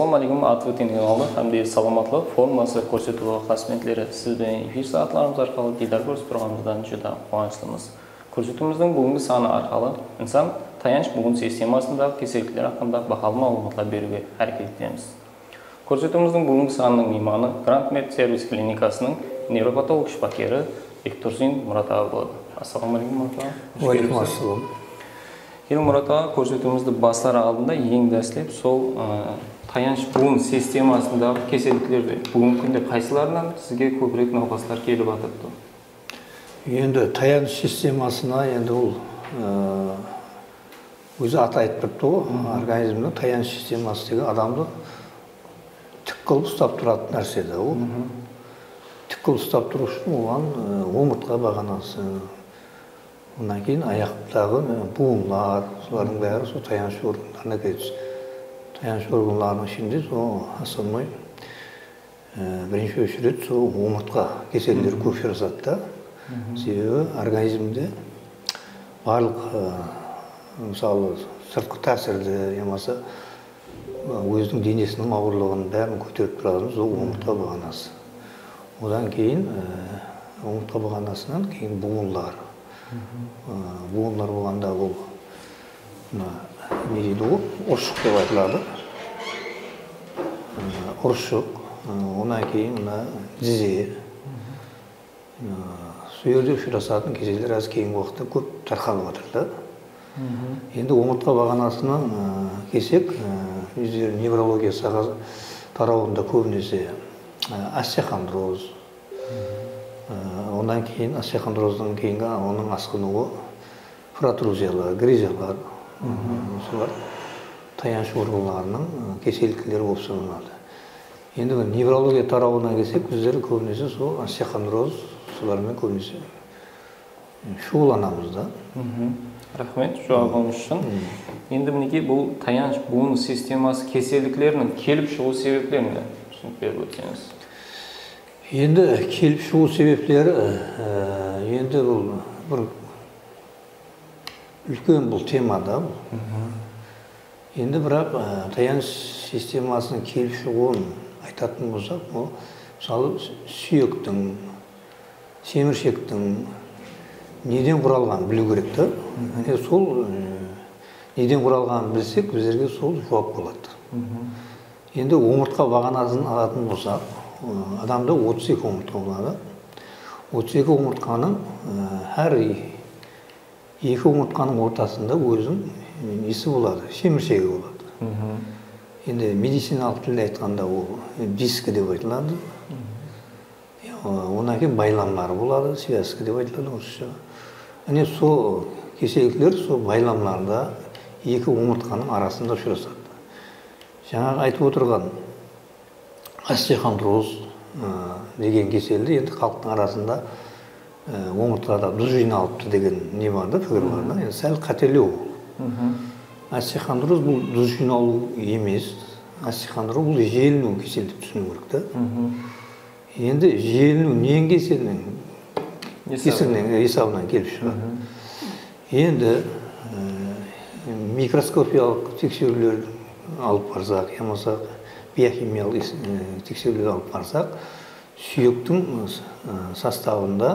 Assalamu alaikum, atlı dinleyenler. Hem de salamatlık forması ko'rsatuvi xizmatlari siz bilan efir soatlarimiz orqali didor ko'rib turganimizdan juda quvonchlimiz. Ko'rsatuvimizning bugungi soni orqali inson tayanch bugun sistemasida kasalliklar haqida baholov ma'lumotlar berishga harakat etamiz. Ko'rsatuvimizning bugungi sonining mehmoni Grand Med Servis klinikasining nevropatolog shifokori Bektursun Muratov bo'ldi. Assalomu alaykum Muratov. Va alaykum assalom. Yıl Muratov ko'rsatuvimizni boshlari oldinda eng dastlab sol tayanch bugun sistemasida kasalliklarda bugungi kunda qaysilardan sizga ko'proq navbatlar kelib o'tibdi? Endi tayanch sistemasına endi ul o'zi ati aytib turibdi, organizmning tayanch sistemasida adamni tik qilib ustab turadi narsada u. Tik qilib ustab turish uchun ulan omurtqa bag'anasi, ondan keyin oyoqdagi buğumlar, ularning bari shu tayanch organlarına ketadi. Tayanch organlarının içinde o aslında birinci ölçüde o omurtqa kesilleri ko'p yaşadı da. Sebebi organizmde bарлық мысалы сыртқы ta'sirdi yamasa өзінің денесінің ауырлығын бәрін көтеріп тұратынымыз ол омыртқа бағанасы. Одан кейін омыртқа бағанасынан кейін буындар. Буындар болғанда ол не дейді ол ұршық деп айтылады. Ұршық, онан кейін тізе. Сол жерде ұшырасатын кезелер аз кейінгі уақытта көп тарқалып жатыр да. Енді омыртқа бағанасынан келсек, өздері неврология тарауында көбінесе остеохондроз, ondan кейін остеохондроздан кейінгі оның асқынуы протрузиялар, гризиялар, солар таянç organlarının kesillikleri болып саналады. Енді неврология тарауына келсек, өздері көбінесе сол остеохондроз солармен көбінесе шұғылданамыз да. Рахмет, жауабыңыз үшін. Енді мінекей бұл таянç буын системасы кеселдіктерінің келіп шығу себептеріне түсінік беріп өтсеңіз. Енді келіп шығу себептері енді бұл бір үлкен бұл темада. Енді бірақ таянç системасының келіп шығуын айтатын болсақ, мысалы сүйектің, семіршектің неден құралғанын білу керек та. Сол неден құралғанын білсек, біздерге сол жауап болады. Енді омыртқа бағанасын алатын болсақ, адамда 32 омыртқа болады. 32 омыртқаның әр екі омыртқаның ортасында өзінің несі болады, семіршегі болады. Енді медициналық тілде айтқанда ол диски деп айтылады. Ondan кейін байламлар болады, связка деп айтылады орысша. Әне сол кеселіктер сол байламларда екі омыртқаның арасында ұшырасады. Жаңағы айтып отырған остеохондроз деген кеселді енді халықтың арасында омыртқада тұз жиналыпты деген не бар да, пікір бар да. Енді сәл қателеу. Остеохондроз бұл тұз жиналу емес. Остеохондроз бұл желіну кесел деп түсіну керек та. Енді желіну нең кесілінің есабынан келіп шығады. Енді микроскопиялық тексерулер алып барсақ, ямаса биохимиялық тексерулер алып барсақ, сүйектің составында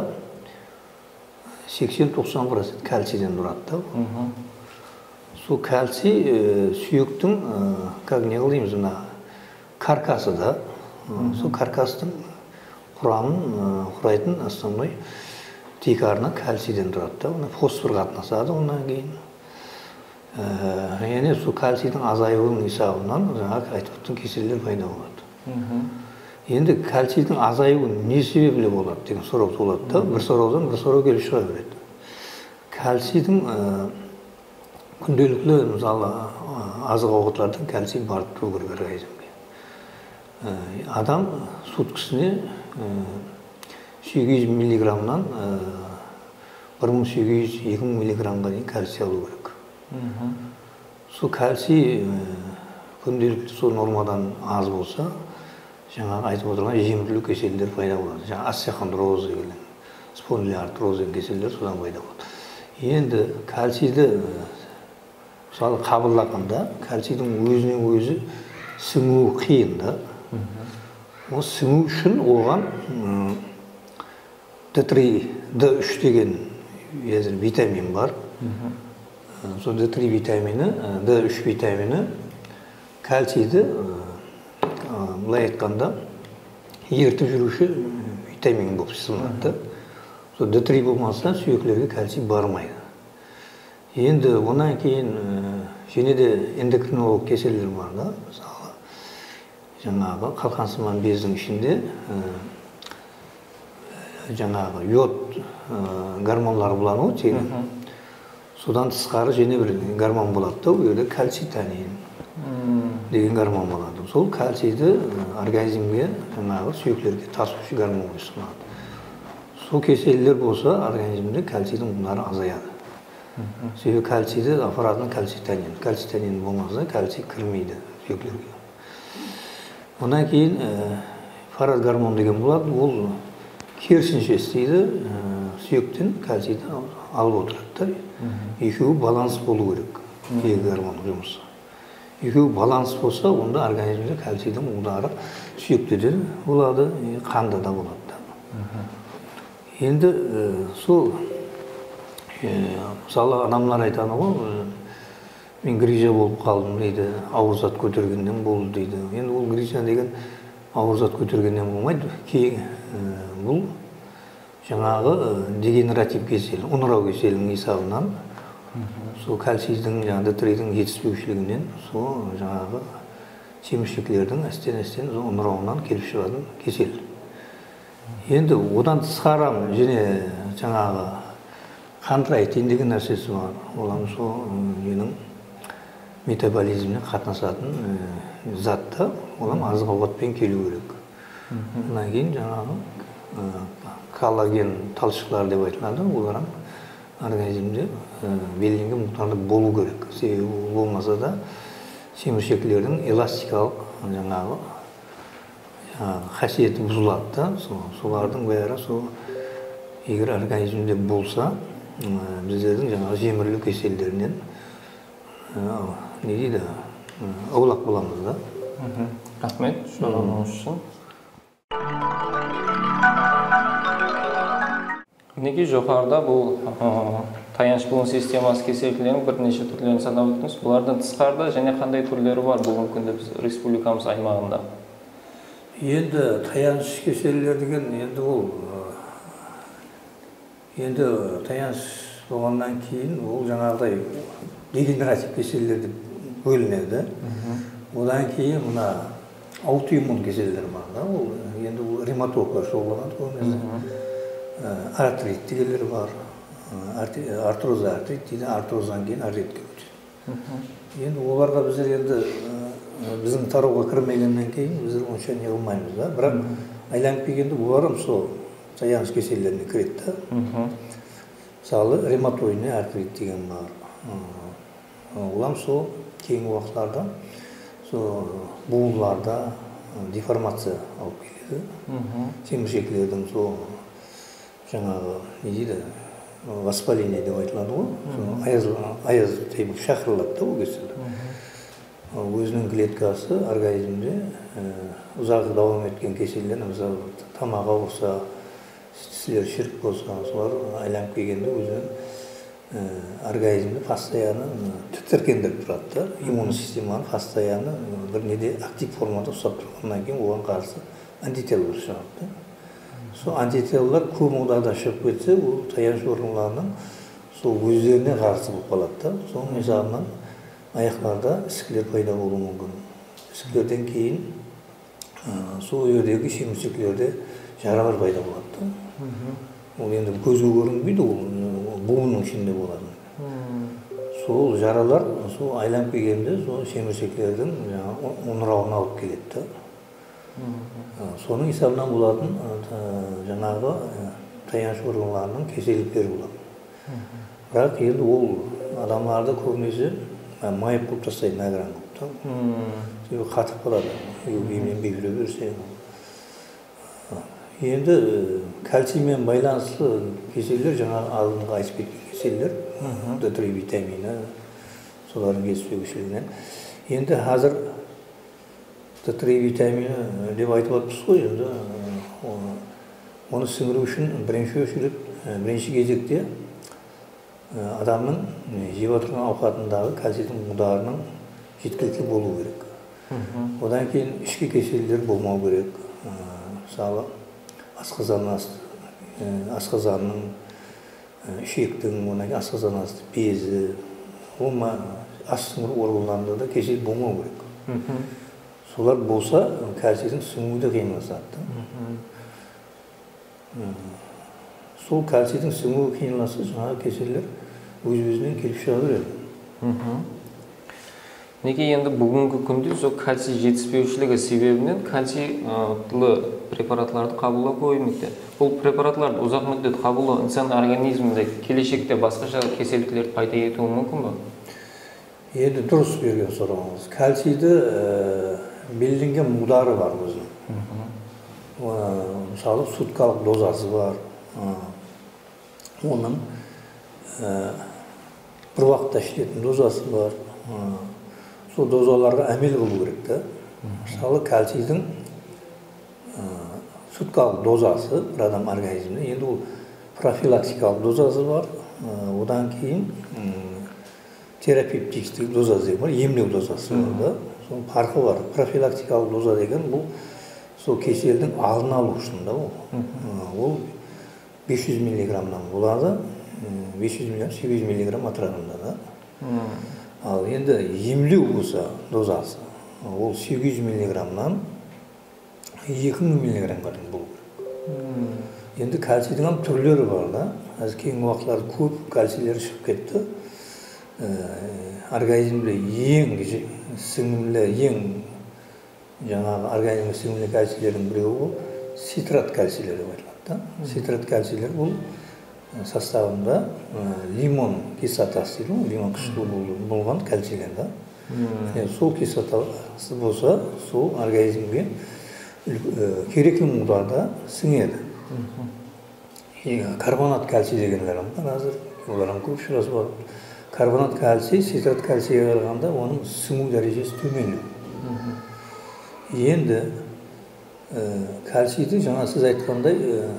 80-90% кальцийден тұрады да. Сол кальций сүйектің, как не қылдаймыз, каркасы да. Сол каркастың құрамын құрайтын основной тикарына кальцийден тұрады да. Фосфор қатынасады ондан кейін. Яғни сол кальцийдің азаюының есабынан жаңағы айтып отырған кеселдер пайда болады. Енді кальцийдің азаюы не себеплі болады деген сұрау туылады да. Бір сұраудан бір сұрау келіп шыға береді. Кальцийдің күнделікті мысалы азық ауқаттардан кальций барып тұру керек организмге. Адам суткасына 800 миллиграммнан 1800-2000 миллиграммға дейін кальций алу керек. Сол кальций күнделікті сол нормадан аз болса, жаңағы айтып отырған жемірлі кеселдер пайда болады. Жаңағы остеохондроз деген, спондилоартроз деген кеселдер содан пайда болады. Енді кальцийді мысалы қабылдағанда кальцийдің өзінен өзі сіңу қиын да. О сіңу үшін оған D3, D3 деген витамин бар. Сол D3 витамині, D3 витамині кальцийді былай айтқанда ертіп жүруші витамин болып саналады. Сол D3 болмаса сүйектерге кальций бармайды. Енді онан кейін және де эндокринолог кеселер бар да. Мысалы, жаңағы қалқансыман бездің ішінде жаңағы йод гормонлары болады ғой тегін. Содан тысқары және бір гормон болады да, ол жерде кальцитонин деген гормон болады. Сол кальцийді организмге жаңағы сүйектерге тасушы гормон болып саналады. Сол кеселдер болса организмде кальцийдің бұлары азаяды. Себебі кальцийді апаратын кальцитонин. Кальцитонин болмаса кальций кірмейді сүйектерге. Онан кейін фарад гормон деген болады, ол керісінше істейді, сүйектен кальцийді алып отырады. Екеуі баланс болу керек, екі гормон жұмысы. Екеуі баланс болса, онда организмде кальцийдің ұлдары сүйектерде болады, қанда да болады. Енді сол мысалы адамлар айтады ғой, мен грижа болып қалдым дейді, ауыр зат көтергеннен болды дейді. Енді ол грижа деген ауыр зат көтергеннен болмайды. Бұл жаңағы дегенератив кесел, ұнырау кеселінің есебінен, сол кальцийдің, D3-дің жетіспеушілігінен, сол жаңағы семіршектердің әстен ұнырауынан келіп шығатын кесел. Енді одан тысқарам және жаңағы контрайтин деген нәрсесі бар. Олам сол менің метаболизміне қатынасатын затта, олам азық ауқатпен келу керек. Онан кейін жаңағы коллаген талшықтар деп айтылады, оларың организмде белгіленген мұқтарды болу керек. Себебі болмаса да семіршектердің эластикалық жаңағы қасиеті бұзылады да, солардың бәрі сол егер организмде болса, біздердің жаңағы жемірлі кеселдерінен не дейді, аулақ боламыз да. Рахмет, жауабыңыз үшін. Мінекей жоғарыда бұл таяныш буын системасы кеселдерінің бірнеше түрлерін санап өттіңіз. Бұлардан тысқарда және қандай түрлері бар бұл мүмкінде біз республикамыз аймағында? Енді таяныш кеселдер деген енді таяныш болғаннан кейін ол жаңағыдай дегенератив кеселдер деп бөлінеді. Одан кейін мына аутоиммун кеселдер бар да, ол енді ол ревматологқа шұғылданады көбінесе. Артрит дегендер бар. Артроз артрит дейді, артроздан кейін артритке өтеді. Енді оларға біздер енді біздің тарауға кірмегеннен кейін біздер онша не қылмаймыз да. Бірақ айланып келгенде олар сол таяныш кеселдеріне кіреді да. Мысалы, ревматоидный артрит деген бар. Олам сол кейінгі уақыттарда сол буынларда деформация алып келеді. Семіршектердің сол жаңағы не дейді, воспаление деп айтылады ғой. Аяз тейбік шақырылады да ол кесел. Өзінің клеткасы организмде ұзақ давам еткен кеселден, мысалы тамақ ауырса, тістілер шірік болса, солар айланып келгенде өзінің организмді постоянно тітіркендіріп тұрады да. Иммун системаны постоянно бір неде актив формада ұстап тұрғаннан кейін оған қарсы антителалар шығады да. Сол антителалар көп мағдайда шығып кетсе, ол таяныш органдарының сол өздеріне қарсы болып қалады да. Соның есебінен аяқтарда ісікілер пайда болуы мүмкін. Ісікілерден кейін сол жердегі семіршектерде жаралар пайда болады да. Ол енді көзге көрінбейді, ол буынның ішінде болады. Сол жаралар сол айланып келгенде сол семіршектердің ұнырауына алып келеді да. Соның есебінен болатын жаңағы таяныш органдарының кеселіктері болады. Бірақ енді ол адамларды көбінесе майып қылып тастайды, награн қылып. Қатып қалады, үймен бекіре берсе. Енді кальциймен байланысты кеселдер, жаңағы алдыңғы айтып кеткен кеселдер, D3 витамині, солардың жетіспеушілігінен. Енді қазір Д3 витамині деп айтып жатырмыз ғой, енді оны сіңіру үшін бірінші кезекте адамның жеп отырған ауқатындағы кальцийдің ударының жеткілікті болу керек. Одан кейін ішкі кеселдер болмау керек. Мысалы, асқазанның, ішектің, одан кейін асқазан асты безі, ас сіңіру органдарында да кесел болмау керек. Солар болса, кальцийдің сіңуі де қиынласады. Сол кальцийдің сіңуі қиынласа, жаңағы кеселер өз-өзінен келіп шыға береді. Неге енді бүгінгі күнде сол кальций жетіспеушілігі себебінен кальцийлы препаратларды қабылдау көбеймекте. Бұл препаратларды ұзақ мүддет қабылдау инсан организмінде келешекте басқаша кеселдіктер пайда етуі мүмкін бе? Енді дұрыс берген сұрағыңыз. Кальцийді белгіленген мудары бар өзінің. Мысалы, суткалық дозасы бар. Оның бір уақытта ішілетін дозасы бар. Сол дозаларға әмел қылу керек та. Мысалы, кальцийдің суткалық дозасы бір адам организмінде, енді ол профилактикалық дозасы бар. Одан кейін терапевтикалық дозасы бар, емдеу дозасы бар. Сол farkı var. Profilaktikалық доза деген бұл сол кеселдің алдын алу үшін да ол 500 миллиграммнан болады, 500 миллиграмм, 800 миллиграмм атырағанда да. Ал енді емлеу болса дозасы, ол 800 миллиграммнан 2000 миллиграммға дейін болу керек. Енді кальцийдің түрлері бар да. Қазір кейінгі уақытларда көп кальцийлер шығып кетті. Организмде ең сіңімлі, ең жаңағы организмге сіңімлі кальцийлердің біреуі бұл ситрат кальцийлер деп айтылады. Ситрат кальцийлер бұл составында лимон кислотасы дейді, лимон қышқылы болған кальцийлер да. Сол кислотасы болса, сол организмге керекті мударда сіңеді. Карбонат кальций дегендер бар қазір, олардың көп шырасы бар. Карбонат кальций, ситрат кальцийге қарағанда оның сіңу дәрежесі төмен. Енді кальцийді жаңа сіз айтқандай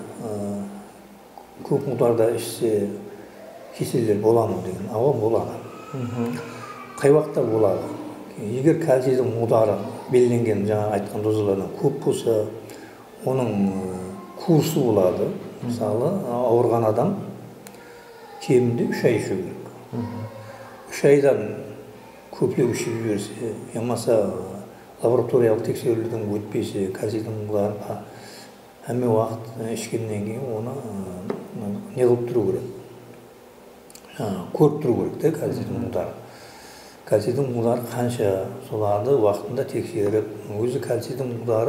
көп мударда ішсе кеселдер бола ма деген, ава болады. Қай уақытта болады? Егер кальцийдің мудары белгіленген жаңа айтқан дозалардан көп болса, оның курсы болады. Мысалы, ауырған адам кемінде 3 ай ішу керек. 3 айдан көплеп ішіп жіберсе, ямаса лабораториялық тексерулерден өтпесе, кальцийдің мударын әме уақыт ішкеннен кейін оны не қылып тұру керек? Көріп тұру керек те кальцийдің мудары. Кальцийдің мудары қанша, соларды уақытында тексеріп, өзі кальцийдің мудары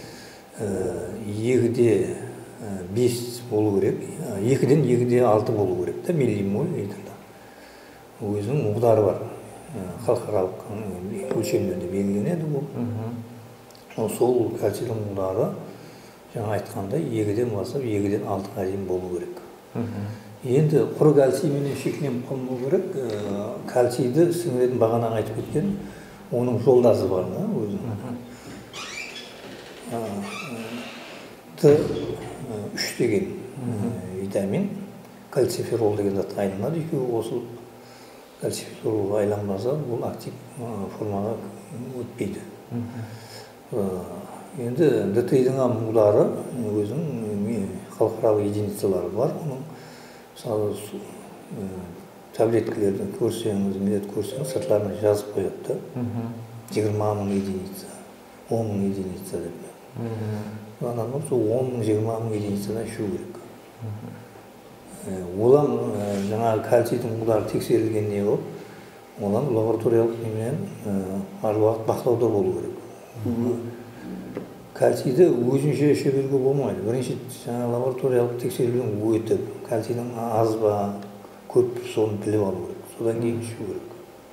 2-5 болу керек, 2-ден 2-6 болу керек та миллимоль литрда. Өзінің мудары бар. Халықаралық өлшемдерде белгіленеді бұл. Сол кальцийдің мудары жаңа айтқандай 2-ден бастап 2-ден 6-ға дейін болу керек. Енді құры кальциймен шектеніп қалмау керек. Кальцийді сіңіретін бағана айтып кеткен оның жолдасы бар да өзінің. Д3 деген витамин, кальциферол деген зат айланады, екеуі қосылып кальциферол айланбаса, бұл актив формаға өтпейді. Енді ДТ-дің мудары өзінің халықаралық единицалары бар. Оның мысалы таблеткалерді көрсеңіз, міндет көрсеңіз, сыртларына жазып қояды. 20 мың единица, 10 мың единица деп. Анан сол 10 мың, 20 мың единицадан ішу керек. Олан жаңағы кальцийдің мудары тексерілгенде болып, олан лабораториялық немен ар уақыт бақылауда болу керек. Кальцийді өзінше іше беруге болмайды. Бірінші лабораториялық тексерілген өтіп, кальцийдің аз ба, көп соны біліп алу керек. Содан кейін ішу керек.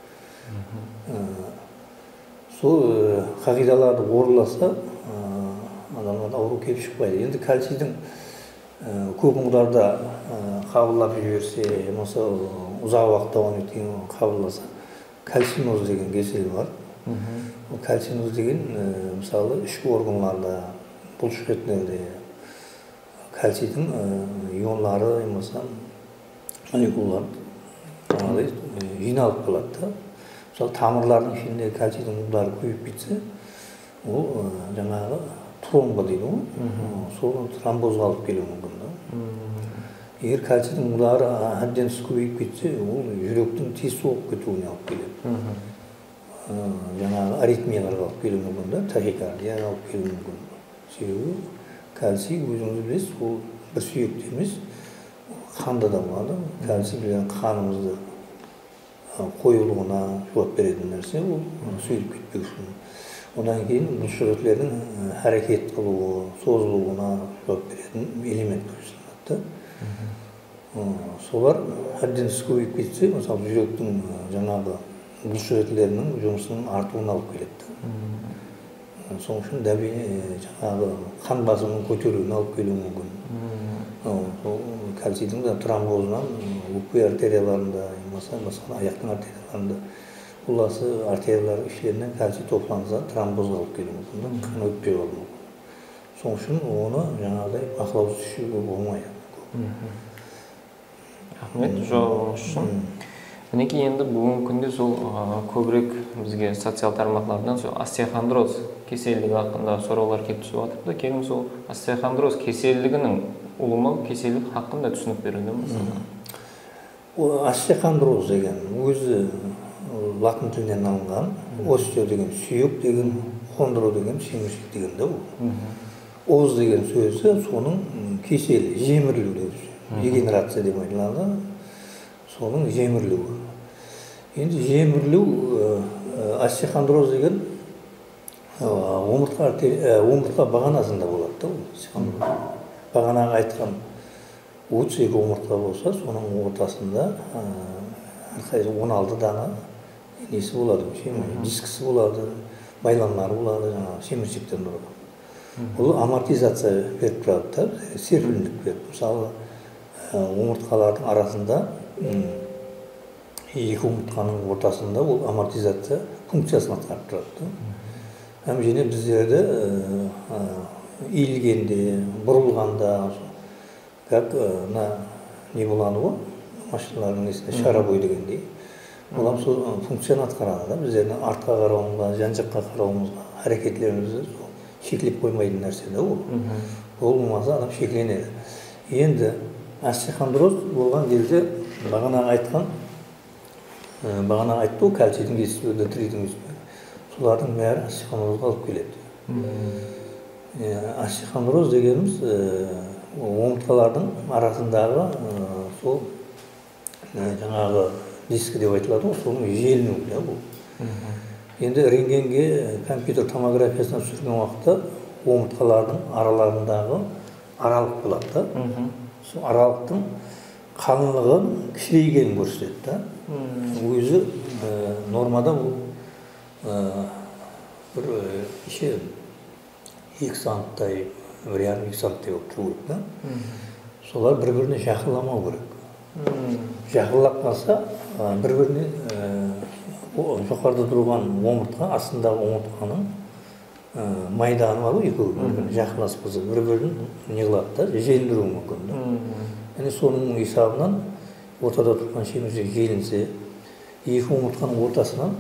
Сол қағидаларды орындалса, адамдар ауру келіп шықпайды. Енді кальцийдің көп мударда қабылдап жіберсе, ұзақ уақытта оны қабылдаса, кальциноз деген кесел бар. Кальций деген мысалы ішкі органларда, бұлшықеттерде кальцийдің ионлары болмаса молекулалар жиналып қалады да. Мысалы тамырлардың ішінде кальцийдің уылдары көбейіп кетсе, ол жаңағы тромба дейді ғой, сол тромбозға алып келуі мүмкін да. Егер кальцийдің уылдары әбден көбейіп кетсе, ол жүректің тез соғып кетуіне алып келеді. Жаңағы аритмияларға алып келуі мүмкін да, тахикардияға алып келуі мүмкін. Себебі кальций өзіңіз білесіз, ол бір сүйекте емес, қанда да болады. Кальций білген қанымызды қоюлығына жауап беретін нәрсе, ол сөйлеп кетпеу үшін. Одан кейін бұлшықеттердің әрекет қылуы, созылуына жауап беретін элемент саналады. Солар әбден көбейіп кетсе, мысалы жүректің жаңағы бұлшықеттерінің жұмысының артуына алып келеді. Сол үшін жаңағы қан басымының көтеруіне алып келуі мүмкін. Кальцийдің тромбозынан өкпе артерияларында, басқа аяқтың артерияларында, бұласы артериялар іштерінен кальций топланса тромбозға алып келуі мүмкін, қан өтпей қалуы мүмкін. Сол үшін оны жаңағыдай бақылаусыз ішуге болмайды. Рахмет, жауабыңыз үшін. Мінекей енді бүгінгі күнде сол көбірек бізге социал тармақтардан сол остеохондроз кеселдігі хақында сұраулар келіп түсіп жатырды. Келін сол остеохондроз кеселдігінің ұлымы кеселдік хақында түсінік беруді мысалға. Остеохондроз деген өзі латын тілінен алынған, остео деген сүйек деген, хондро деген семіршік деген да бұл. Оз деген сөзі соның кесел, жемірлеу деп, регенерация деп айтылады. Соның жемірлеуі. Енді жемірлеу, остеохондроз деген омыртқа бағанасында болады да. Бағанаға айтқан 32 омыртқа болса, соның ортасында 16 дана несі болады, дискісі болады, байланмары болады, семіршектен тұрады. Бұл амортизация беріп тұрады да, серпілдік беріп. Мысалы, омыртқалардың арасында екі омыртқаның ортасында ол амортизация функциясын атқарып тұрады. Және біздерде иілгенде, бұрылғанда, как не болады ғой, машиналардың несінде шарабой дегендей. Олар сол функцияны атқарады. Біздердің артқа қарауымызға, жан-жаққа қарауымызға, әрекетлерімізді шекілеп қоймайтын нәрсе да ол. Ол болмаса адам шекленеді. Енді остеохондроз болған кезде бағана айтты ғой, кальцийдің жетіспеуі, натрийдің жетіспеуі. Солардың бәрі остеохондрозға алып келеді. Остеохондроз дегеніміз омыртқалардың арасындағы сол жаңағы дискі деп айтылады ғой, соның желінуі да бұл. Енді рентгенге компьютер томографиясына түсірген уақытта омыртқалардың араларындағы аралық болады да. Сол аралықтың қалыңлығын кішірейгенін көрсетеді да. Өзі нормада бұл бір 2 санттай, 1,5 санттай болып тұру керек да. Солар бір-біріне жақынламау керек. Жақынлап қалса, бір-біріне жоғарыда тұрған омыртқа, астындағы омыртқаның майданы бар ғой, екеуі бір-біріне жақынласып қалса, бір-бірін не қылады да, желіндіруі мүмкін да. Соның есабынан ортада тұрған семіршек желінсе, екі омыртқаның ортасынан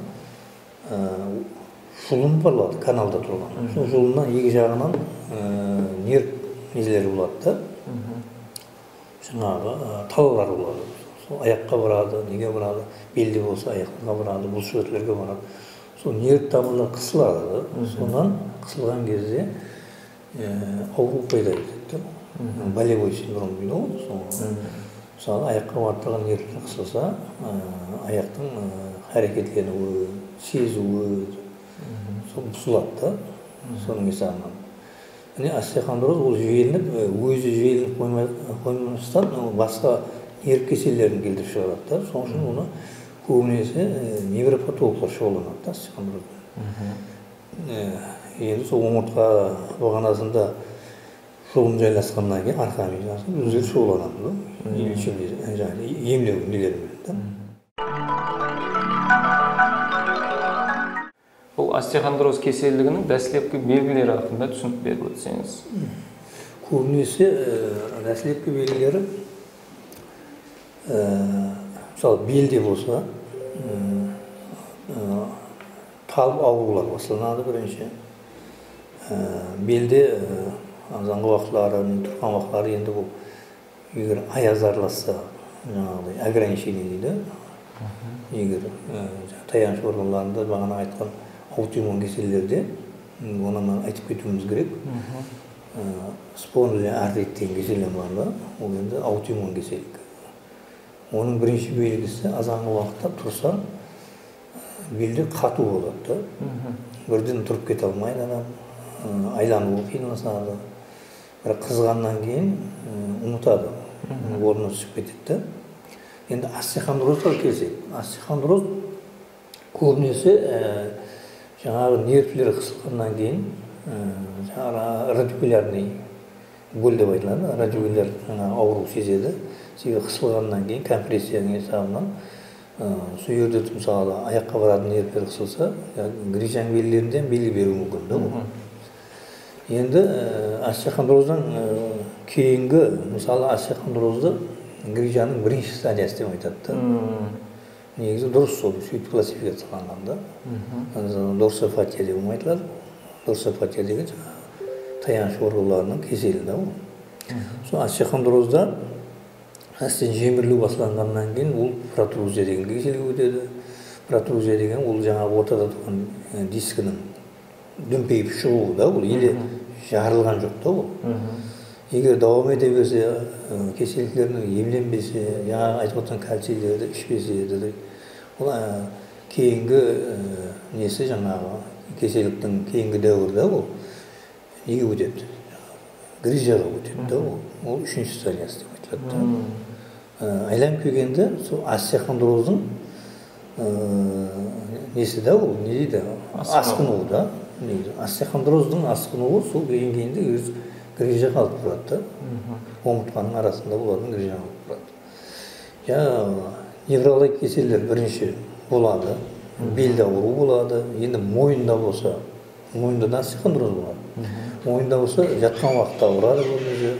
жұлын болады, каналда тұрған. Сол жұлыннан екі жағынан нерв нелері болады да. Жаңағы талалар болады. Сол аяққа барады, неге барады, белде болса аяққа барады, бұлшықеттерге барады. Сол нерв тамырлар қысылады. Сонан қысылған кезде ауру пайда етеді. Болевой синдром дейді ғой. Мысалы, аяққа барып тұрған нервтер қысылса, аяқтың әрекетленуі, сезуі, сол бұзылады да, соның есабынан. Остеохондроз ол желініп, өзі желініп қоймастан басқа нерв кеселерін келтіріп шығарады да. Соның үшін оны көбінесе невропатологтар шұғылданады да, остеохондрозбен. Енді сол омыртқа бағанасында жолын жайласқаннан кейін арқа миянасы өздері шұғылданады да, емлеу нелерімен да. остеохондроз кеселдигинин дәслепки белгилери хакында түшүнүп берип өтсеңиз. Көбінесе дәслепки белгілері мысалы белде болса талып аурулар басталады бірінші. Белде азанғы уақытлары, тұрған уақытлары енді бұл егер аяз араласса, жаңағыдай ограничение дейді. Егер таяныш органдарында бағана айтқан аутоиммун кеселдерде, оны айтып кетуіміз керек. Спондиль артрит деген кеселі бар да, ол енді аутоиммун кеселдік. Оның бірінші белгісі азанғы уақытта тұрса, белде қату болады да. Бірден тұрып кете алмайды адам, айлануы қиынласады. Бірақ қызғаннан кейін ұмытады, орнына түсіп кетеді. Енді остеохондрозға келсек, остеохондроз көбінесе жаңағы нервілері қысылғаннан кейін жаңағы радикулярный боль деп айтылады. Радикуляр ауру сезеді. Себебі қысылғаннан кейін компрессияның есебінен сол жерде мысалы аяққа баратын нервтер қысылса, грижаң белгілерінден белгі беруі мүмкін да ол. Енді остеохондроздан кейінгі, мысалы остеохондрозды грижаның бірінші стадиясы деп айтады да. Негізі дұрыс сол, сөйтіп классификацияланғанда. Дорсофатия деп айтылады. Дорсофатия деген таяныш органдарының кеселі да ол. Сол остеохондрозда жемірлеу басталғаннан кейін ол протрузия деген кеселге өтеді. Протрузия деген ол жаңағы ортада тұрған дискінің дүмпейіп шығуы да ол, или жарылған жоқ та ол. Егер давам ете берсе, кеселдерінің емленбесе, жаңағы айтып отырған кальцийлерді ішпесе, ол кейінгі несі жаңағы кеселіктің кейінгі дәуірде ол неге өтеді? Грижаға өтеді да ол. Ол үшінші стадиясы деп айтылады. Айланып келгенде сол остеохондроздың несі да ол, не дейді? Асқынуы да. Остеохондроздың асқынуы сол кейінгі грижаға алып тұрады да. Омыртқаның арасында олардың грижаға алып тұрады. Неврологик кеселдер бірінші болады, белде ауру болады. Енді мойында болса, мойында да остеохондроз болады. Мойында болса, жатқан уақытта ауырады көбінесе.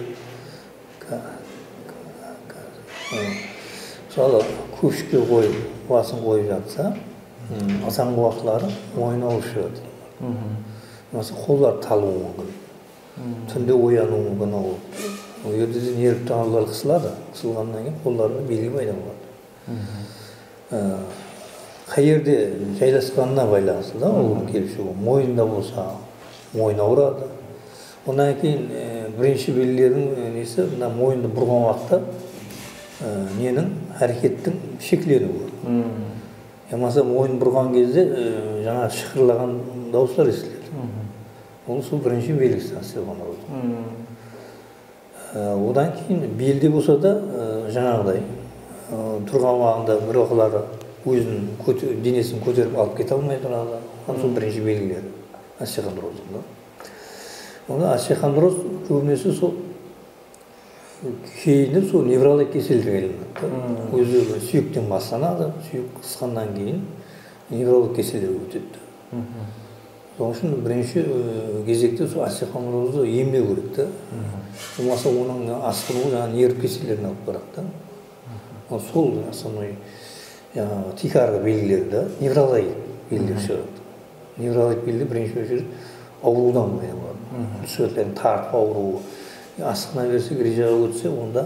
Мысалы, көшке қойып, басын қойып жатса, азанғы уақытлары мойны ауырып шығады. Mesela қолдар талуы мүмкін. Түнде оянуы мүмкін ол. Ол жерде де нерв тамырлары қысылады. Қысылғаннан кейін қолдарында белгі пайда болады. Қай жерде жайласқанына байланысты да ол келіп шығу. Мойында болса, мойын ауырады. Ондан кейін бірінші белгілердің несі, мойынды бұрған уақытта ненің әрекеттің шекленуі. Ямаса мойын бұрған кезде жаңа шықырлаған дауыстар естіледі. Ол сол бірінші белгісі остеохондроздың. Одан кейін белде болса да жаңағыдай тұрған уақытында бір уақытлары өзінің денесін көтеріп алып кете алмай тұрады. Сол бірінші белгілері остеохондроздың. Онда остеохондроз көбінесе сол кейініп сол неврологик кеселдерге айналады. Өзі сүйектен басталады, сүйек қысқаннан кейін неврологик кеселдерге өтеді. Соның үшін бірінші кезекте сол остеохондрозды емдеу керек та. Болмаса оның асқынуы жаңағы нерв кеселдеріне алып барады да. Сол основной тихарғы белгілері да, неврологик белгілер шығады. Неврологик белгілер бірінші очередь аурудан пайда болады. Түсетін тартып ауруы. Асқына берсе, грижаға өтсе, онда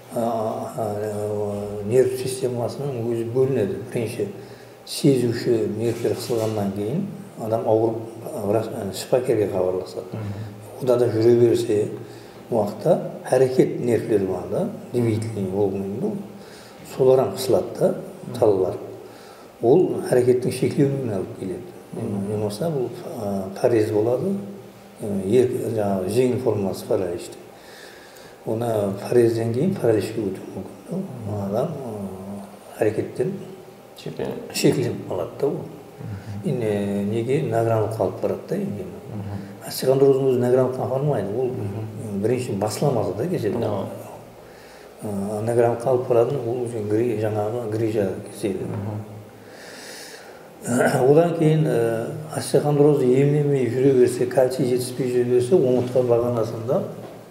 нерв системасының өзі бөлінеді. Бірінші сезуші нервтер қысылғаннан кейін адам ауырып шипакерге хабарласады. Ода да жүре берсе, уақытта әрекет нервлері бар да, двигательный орган, солардан қысылады да, талалар. Ол әрекеттің шектеуіне алып келеді. Болмаса бұл парез болады, жеңіл формасы параличті. Оны парезден кейін параличке өтуі мүмкін. Адам әрекеттен шекленіп қалады да ол. Неге награмлық қалып барады да. Остеохондроздың өзі награмлыққа апармайды. Ол бірінші басыламады да кеселді. Награмлық қалып барады, ол жаңағы грижа кеселі. Одан кейін остеохондроз емдемей жүре берсе, кальций жетіспей жүре берсе, омыртқа бағанасында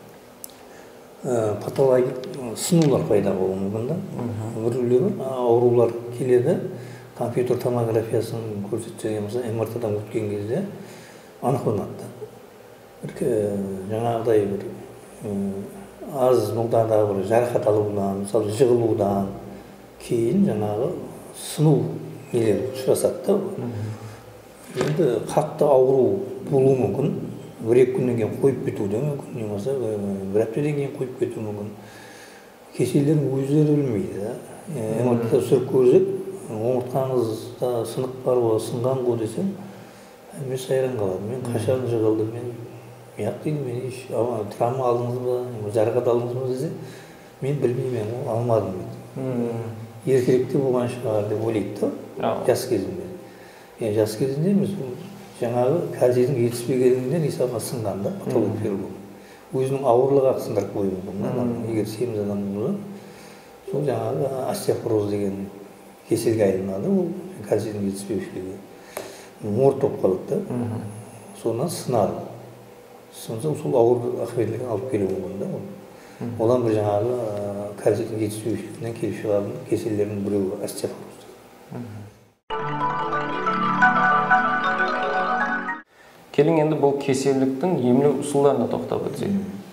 патологик сынулар пайда болуы мүмкін да. Біреулер аурулар келеді, компьютер томографиясын көрсетсе, мысалы МРТ-дан өткен кезде анықталады. Жаңағыдай бір аз мықтардағы бір жарақат алудан, мысалы жығылудан кейін жаңағы сыну нелер ұшырасады да. Енді қатты ауру болуы мүмкін, бір-екі күннен кейін қойып кетуі де мүмкін, немесе бір аптадан кейін қойып кетуі мүмкін. Кеселердің өздері білмейді. МРТ-да түсіріп көрсек, омыртқаңызда сынық бар ғой, сынған ғой десем, мен сайран қалады. Мен қашан жығылдым, мен дейді, мен травма алдыңыз ба, жарақат алдыңыз ба десе, мен білмеймін, алмадым дейді. Ертеректе болған шығар деп ойлайды да, жас кезінде. Жас кезінде емес, жаңағы кальцийдің жетіспегенінен исаға сынған да, патологик фиброз. Өзінің ауырлығы сындырып қоюы мүмкін. Егер семіз адам болса, сол жаңағы остеохондроз деген кеселге айланады, ол кальцийдің жетіспеушілігі. Морт болып қалады да, содан сынады. Сынса сол ауыр ахуалдарға алып келуі мүмкін да. Одан бір жаңағы кальцийдің жетіспеушілігінен келіп шығатын кеселердің біреуі остеохондроз. Келің енді бұл кеселдіктің емлеу ұсуларына тоқтап өтсек.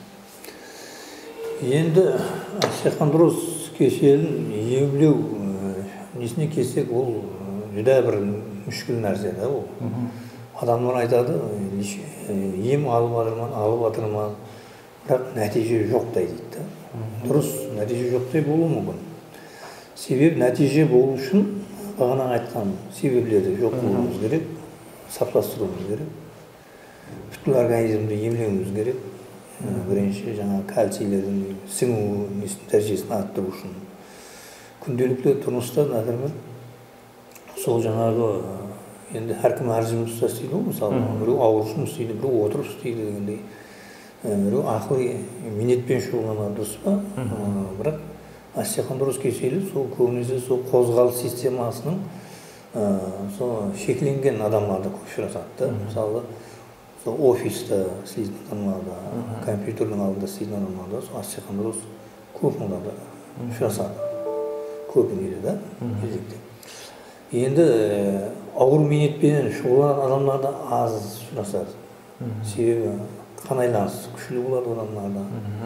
Енді остеохондроз кеселін емлеу несіне келсек, ол жүдә бір мүшкіл нәрсе да ол. Адамдар айтады, ем алып жатырман, бірақ нәтиже жоқтай дейді. Дұрыс, нәтиже жоқтай болуы мүмкін. Себебі нәтиже болу үшін бағана айтқан себеплерді жоқ болуымыз керек, саптастыруымыз керек. Бүткіл организмді емлеуіміз керек. Бірінші жаңа кальцийлердің сіңу дәрежесін арттыру үшін. Күнделікті тұрмыста, например, сол жаңағы енді әркім әр жұмыста істейді ғой, мысалы, біреу ауыр жұмыс істейді, біреу отырып істейді дегендей. Біреу ақылы минетпен шұғылданады, дұрыс па? Бірақ остеохондроз кеселі сол көбінесе сол қозғалыс системасының сол шекленген адамларда көп ұшырасады. Мысалы, офиста істейтін адамдарда, компьютердің алдында істейтін адамдарда сол остеохондроз көп мыңдада ұшырасады. Көбінесе да, кезекте. Енді ауыр минетпен шұғылданған адамдарда аз ұшырасады. Себебі қан айланысы күшті болады адамдарда.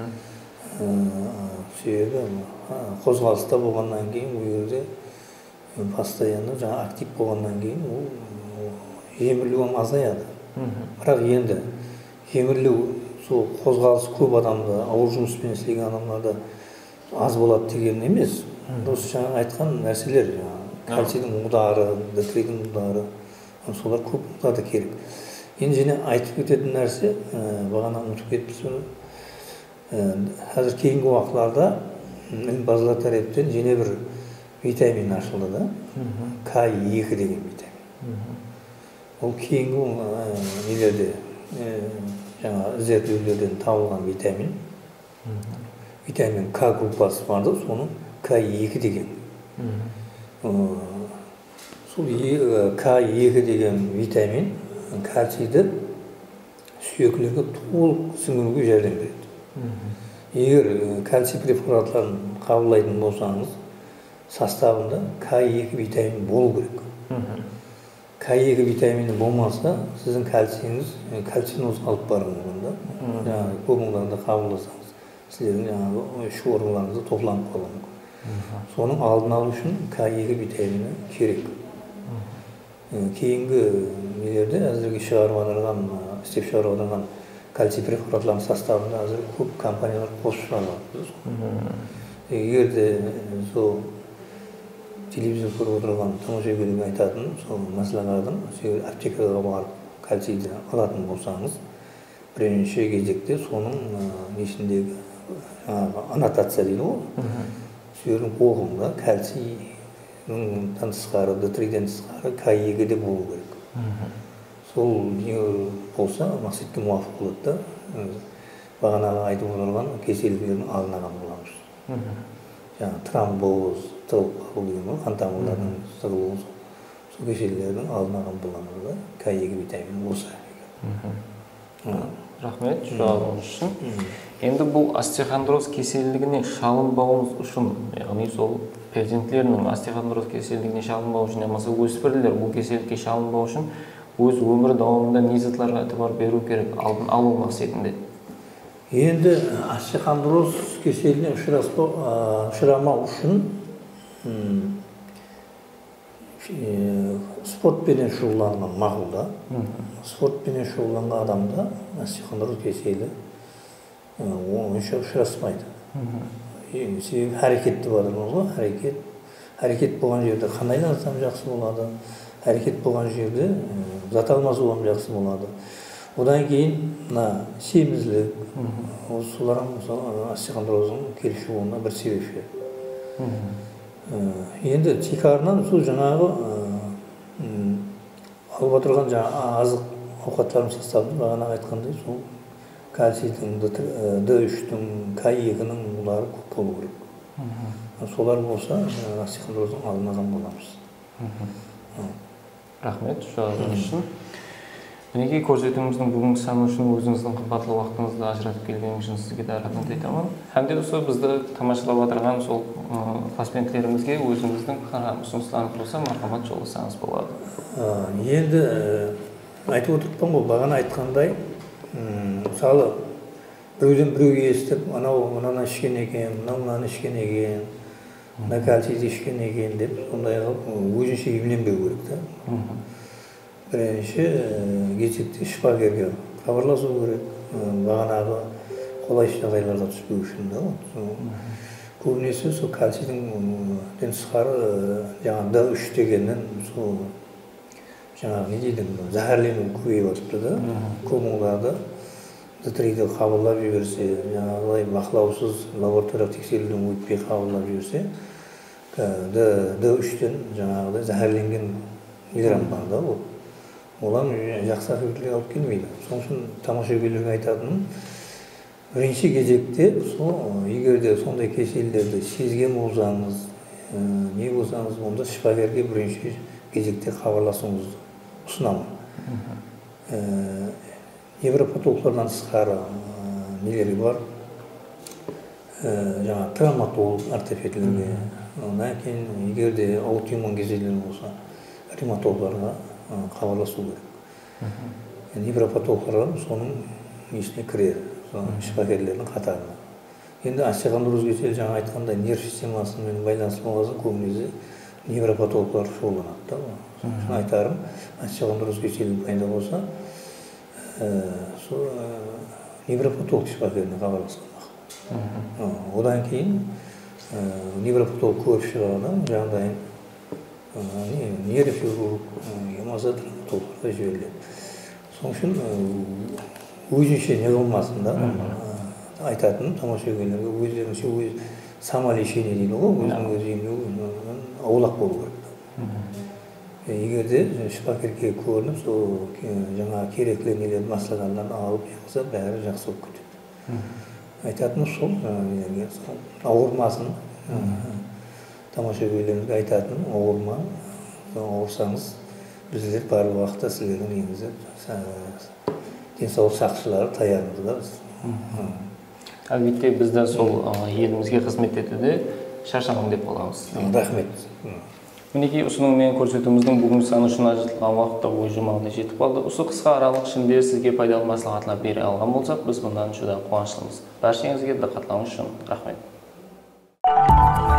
Себебі қозғалыста болғаннан кейін, бұл жерде постоянно жаңа актив болғаннан кейін ол жемірлеу азаяды. Бірақ енді жемірлеу сол қозғалыс көп адамда, ауыр жұмыспен істеген адамдарда аз болады деген емес. Осы жаңа айтқан нәрселер, кальцийдің удары, D3-дің удары, солар көп удары керек. Енді және айтып кететін нәрсе, бағана ұмытып кетіппіз. Қазір кейінгі уақытларда ілім базалар тараптан және бір витамин ашылды да, К2 деген витамин. Ол кейінгі нелерде, жаңа зерттеулерден табылған витамин. Витамин К группасы барды, соның К2 деген. Сол К2 деген витамин кальцийді сүйектерге толық сіңіруге жәрдем береді. Егер кальций препаратларын қабылдайтын болсаңыз, составында К2 витамин болу керек. К2 витамині болмаса, сіздің кальциноз алып баруы мүмкін да. Көп мыңдарды қабылдасаңыз, сіздердің іш органдарыңызда топланып қалуы мүмкін. Соның алдын алу үшін К2 витамині керек. Кейінгі нелерде әзірге істеп шығарылған кальций препаратларының составында әзір көп компаниялар қосып шығарылады. Егер де сол телевизор көріп отырған тамашагерлерге айтатын, сол мәслихатым, аптекаға барып кальцийді алатын болсаңыз, бірінші кезекте соның несіндегі аннотация дейді ғой, сөйлем оқыңда кальцийдің тысқары, D3-ден тысқары К2-де болу керек. Сол не болса, мақсатқа муафиқ болады да, бағанағы айтып отырған кеселдердің алдын алған боламыз. Жаңа тромбоз, тығылып қалу деген ғой, қан тамырларының сырылуы, Сол кеселдердің алдын алған боламыз да, К2 витамин болса. Рахмет, жауабыңыз үшін. Енді бұл остеохондроз кеселдігіне шалынбауымыз үшін, яғни сол перзентлерінің остеохондроз кеселдігіне шалынбау үшін, немесе өспірілер бұл кеселдікке шалынбау үшін өз өмір дауамында не заттарға эътибар беру керек, алдын алу мақсатында? Енді остеохондроз кеселіне ұшырамау үшін спортпенен шұғылданған мақұлда. Спортпенен шұғылданған адамда остеохондроз кеселі онша ұшыраспайды. Себебі әрекетті бадырмыз ғой, әрекет болған жерде қандай насам жақсы болады, әрекет болған жерде зат алмасу жақсы болады. Одан кейін семізділік, солардың остеохондроздың келіп шығуына бір себепші. Енді тикарынан сол жаңағы алып отырған азық ауқаттарының составы бағана айтқандай сол кальцийдің, D3-дің, К2-ның бұлары көп болу керек. Солар болса, остеохондроздың алдын алған боламыз. Рахмет, жауабыңыз үшін. Мінекей көрсетуіміздің бүгінгі саны үшін өзіңіздің қымбатлы уақытыңызды ажыратып келгеніңіз үшін сізге де рахмет айтамын. Әмде осы бізді тамашалап отырған сол пациенттерімізге өзіңіздің ұсыныстарыңыз болса, мархамат жолдасаңыз болады. Енді айтып отырмын ғой, бағана айтқандай, мысалы біреуден біреуге естіп, мынаны ішкен екен, мынаны ішкен екен, мына кальцийді ішкен екен деп, сондай өзінше емленбеу керек та. Бірінші кезекте шипагерге хабарласу керек, бағанағы қолайсыз жағдайларға түспеу үшін да. Көбінесе сол кальцийдің тысқары жаңағы D3 дегеннен сол жаңағы не дейді, зәһәрлену көбейіп жатыпты да. Көмуларды D3-ді қабылдап жіберсе, жаңағылай бақылаусыз лабораториялық тексеруден өтпей қабылдап жіберсе, D3-тен жаңағыдай зәһәрленген миллиграмм бар да ол. Олар жақсы әсерге алып келмейді. Соның үшін тамашагерлерге айтатыным, бірінші кезекте егер де сондай кеселдерді сезген болсаңыз, не болсаңыз, онда шипагерге бірінші кезекте хабарласуыңызды ұсынамын. Невропатологтардан тысқары нелер бар? Жаңа травматолог, ортопедтерге, одан кейін егер де аутоиммун кеселдер болса, ревматологтарға хабарласу керек. Невропатологтар соның несіне кіреді, шипагерлердің қатарына. Енді остеохондроз кеселі жаңа айтқандай нерв системасымен байланысты болған көбінесе невропатологтар шұғылданады. Соны айтарым, остеохондроз кеселі пайда болса, невропатолог шипагеріне хабарласқан. Одан кейін невропатолог көп шығарда жағдайын нейрохирург, болмаса травматологқа жіберіледі. Соның үшін өзінше не қылмасын да, айтатыным тамашагерлерге өздерінше самолечение дейді ғой, өзінің өзі емдеу аулақ болу керек. Егер де шипагерге көрініп, сол жаңа керекті нелерді маслағандарын алып жақса, бәрі жақсы болып кетеді. Айтатыным сол, ауырмасын, тамашагерлерге айтатын ауырма, ауырсаңыз, біздер барлық уақытта сіздердің негізі денсаулық сақшылары таярмыз. Әлбетте біздер сол елімізге қызмет етуде шаршамам деп боламыз. Рахмет. Мінекей ұсынумен көрсетуіміздің бүгінгі саны үшін ажыртылған уақытта ой жұмағына жетіп қалды. Осы қысқа аралық ішінде сізге пайдалы маслихатлар бере алған болсақ, біз бұндан жүдә қуаныштымыз. Баршаңызға диққатларыңыз үшін рахмет.